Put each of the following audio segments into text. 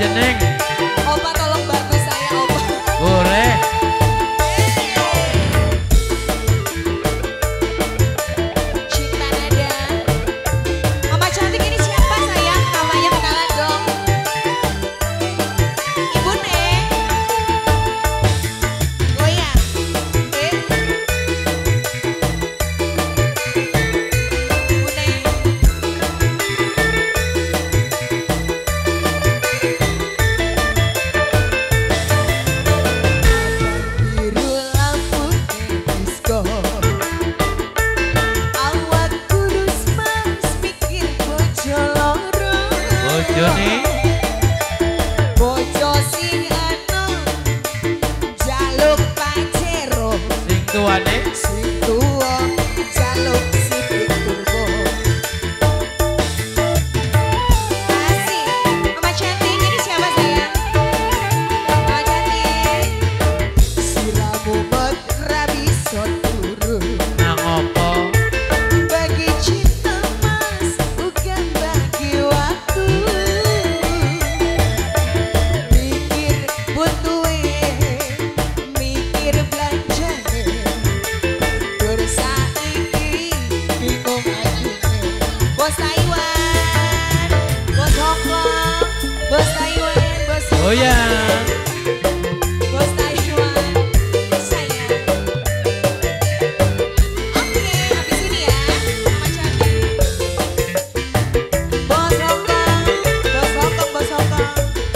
jeneng. Opa tolong bantu saya, Opa. Boleh. Cinta nada. Mama cantik ini siapa sayang? Namanya kenalan dong. Ibu Neng. Goyang. Ibu Neng. Biru lampu disco. Awak kurus mas mikir bojo loro. Bojo nih. Bojo sing anom jaluk pacero. Sing tuane. Sing tuwa jaluk sipit turbo. Asik. Mama cantik ini siapa sayang? Mama cantik. Siramu met ra bisa turun. Nang opo? Bagi cinta mas bukan bagi waktu. Mikir butuhe, mikir belanjane. Bersaiki bingung ajine. Bos Taiwan, bos Hongkong, bos Taiwan, bos Oh ya. Bos Taiwan, sayang. Oke, habis ini ya, Mama cantik. Bos Hongkong, bos Hongkong, bos Hongkong.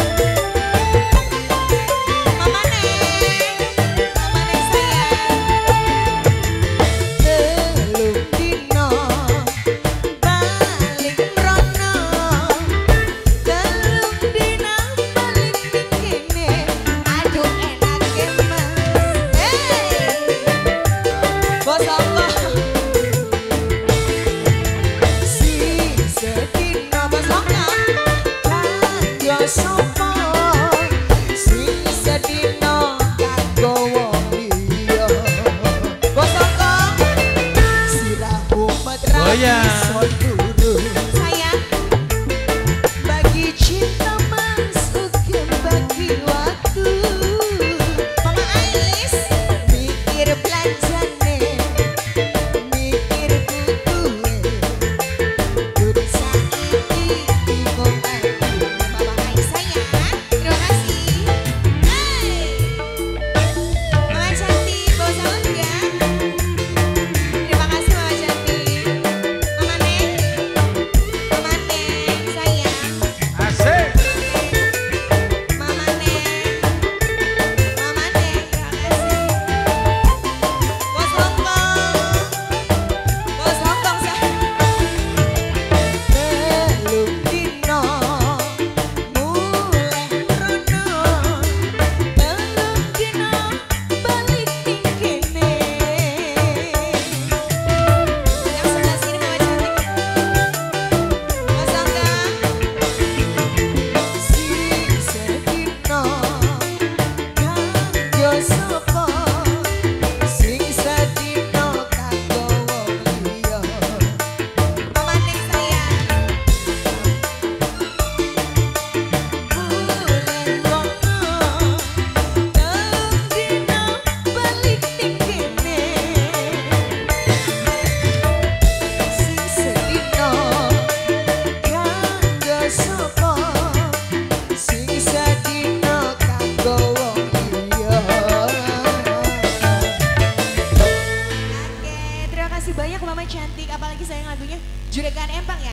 Mama Neng sayang. Telung dino balik rono. Telung dino balik ning kene. Aduh enak gemes. Hey, bos Hongkong. Si sedina bos Hongkong. Kanggo sopo? Si sedina kanggo wong liya. Bos Hongkong. Sirahmu metra Oh ya. iso turun. Sayang, bagi cinta mas bukan bagi waktu. Mama Ais, mikir belanjane, mikir butuhe. Durung saiki bingung aku. Mama Ais sayang, terima kasih. Hai, Mama cantik, bawa salam ya. Terima kasih Mama cantik. Mama Neng sayang. Asik. Mama Neng, terima kasih. Bos Hongkong sayang. Telung dino mulai rono. Telung dino balik ning kene. Yang sebelah sini Mama cantik. Bos Hongkong. Si sedina kanggo sapa? Sing sedina kanggo wong liya. Mama Neng sayang. Mulai rono. Telung dina balik ning kene. Sing sedina kanggo sapa? Sing sedina kanggo wong liya. Oke, terima kasih banyak Mama cantik. Apalagi sayang lagunya Juragan Empang ya.